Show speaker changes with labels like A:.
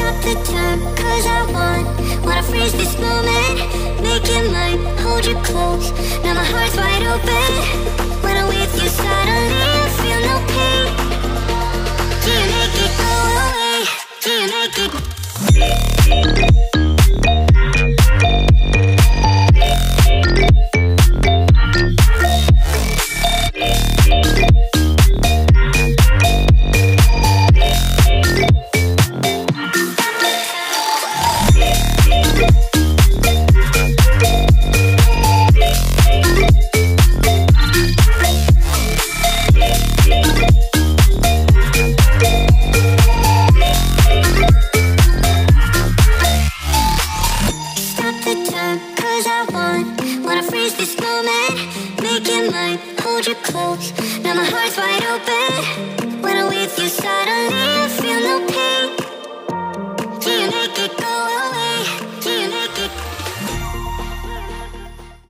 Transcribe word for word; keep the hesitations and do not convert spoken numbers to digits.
A: Stop the time, cause I want Wanna freeze this moment, make it mine, hold you close. Now my heart's wide open. When I'm with you suddenly I feel no pain. Do you make it go away? Do you make it? Cause I want, wanna freeze this moment, make it mine, hold you close. Now my heart's wide open. When I'm with you suddenly I feel no pain.